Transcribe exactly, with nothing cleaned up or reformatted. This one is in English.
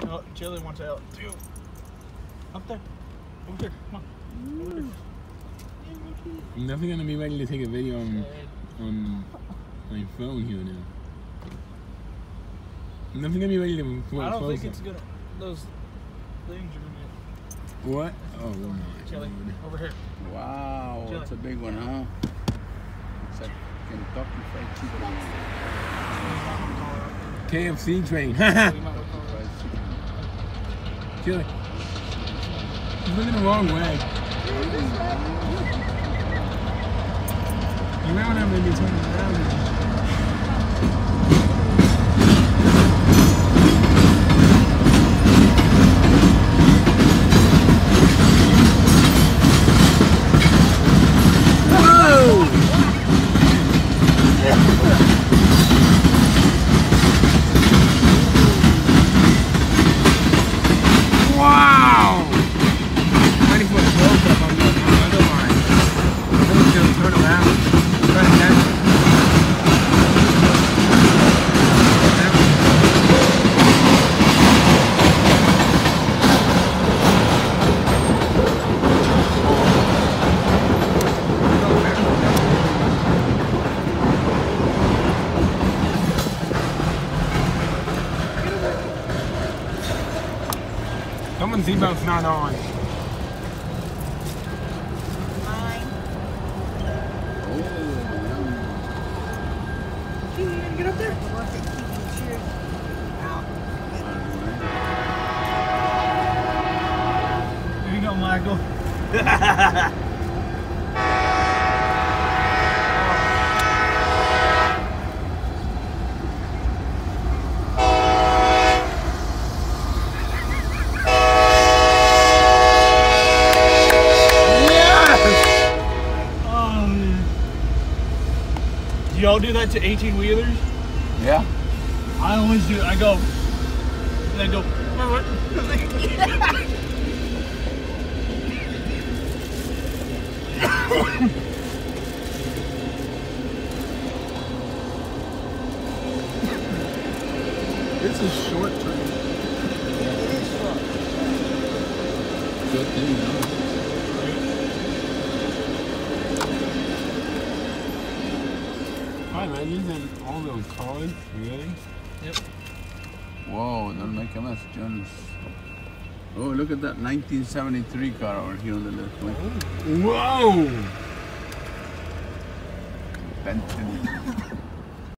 Oh, Chili wants out too. Up there. Over here. Come on. Over here. I'm definitely gonna be ready to take a video on, on my phone here now. I'm definitely gonna be ready to put I don't close think it's up. gonna. Those things are gonna. What? Oh, my Chili, God. over here. Wow, Chili. that's a big one, huh? It's like Kentucky Fried Chicken. K F C train. Fried chicken. Chili. He's looking the wrong way. You might want to maybe turn around. Someone's seatbelt's not on. Mine. Oh, You gonna get up there? The ones that keep your cheers out. There you go, Michael. Do y'all do that to eighteen wheelers? yeah. I always do. I go, and I go. This is short train. It is short. Good thing, huh? Hi, man. Using all those cars, really? Yep. Whoa, don't make a mess, Jones. Oh, look at that nineteen seventy-three car over here on the left. Look. Whoa! Benton.